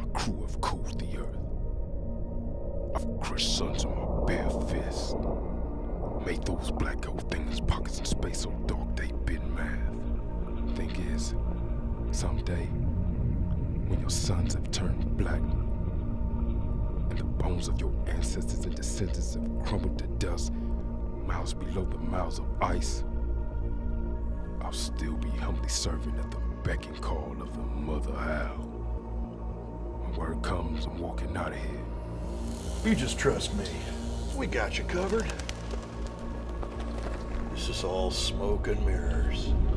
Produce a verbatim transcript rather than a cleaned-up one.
crew have cooled the earth. I've crushed suns with my bare fist. Made those black hole things pockets in space so dark they bid math. Thing is, someday, when your sons have turned black, and the bones of your ancestors and descendants have crumbled to dust, miles below the miles of ice, I'll still be humbly serving at the beck and call of the Mother Owl. When word comes, I'm walking out of here. You just trust me. We got you covered. This is all smoke and mirrors.